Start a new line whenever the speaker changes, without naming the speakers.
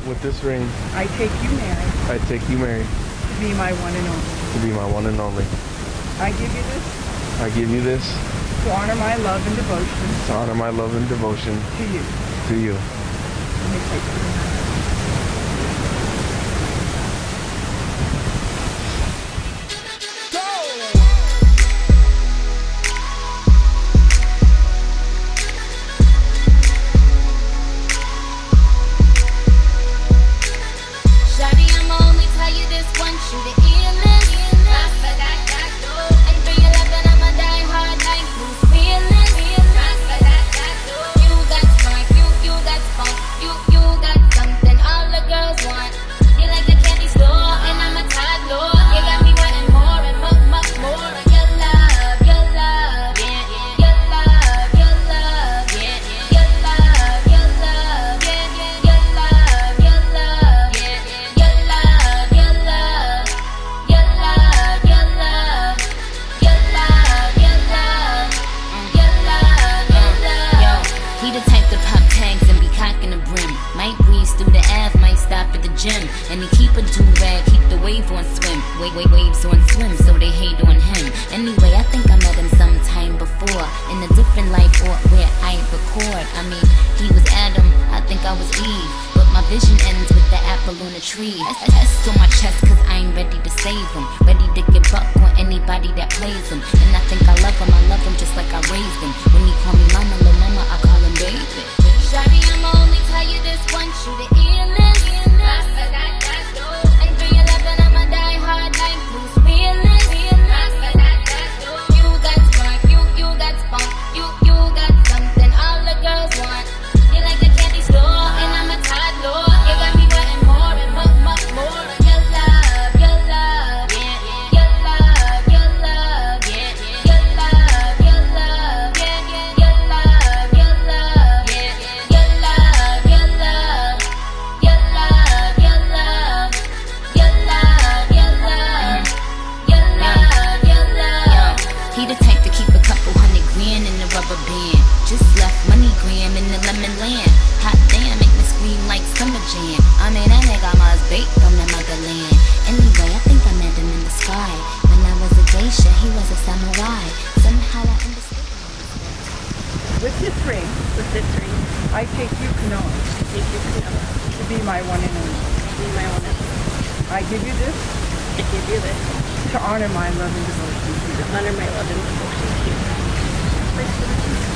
With this ring,
I take you, Mary,
I take you, Mary,
to be my one and only.
to be my one and only.
I give you this
I give you this
to honor my love and devotion
to honor my love and devotion
to you.
to you.
Let me take you.
And he keep a do-rag, keep the wave on swim. Waves on swim, so they hate on him. Anyway, I think I met him sometime before, in a different life or where I record. I mean, he was Adam, I think I was Eve, but my vision ends with the apple on the tree. S on my chest cause I ain't ready to save him, ready to get buck on anybody that plays him. And I think I love him just like I raised him. When he call me mama, little mama, I call him baby. Shawty, I'ma only tell you this once, you the illest. And for your love, I'ma die hard like Bruce Willis. You got spark, you got spunk, you got something all the girls want. You like a candy store, and I'm a toddler. You got me wanting more and more. Your love, your love, yeah, your love, your love, yeah, your love, your love, yeah, your love, your love, yeah, your love, your love, your love, your love, your love, your love, your love, your love. He the type to keep a couple $100 grand in the rubber band. Just left MoneyGram in the lemon land. Hot damn, make me scream like summer jam. I mean, that nigga must bake from the motherland. Anyway, I think I met him in the sky. When I was a geisha, he was a samurai. Somehow I understood.
With this ring, I take you, Kanoa, to be my one and only. I give you this to honor my love and devotion to you.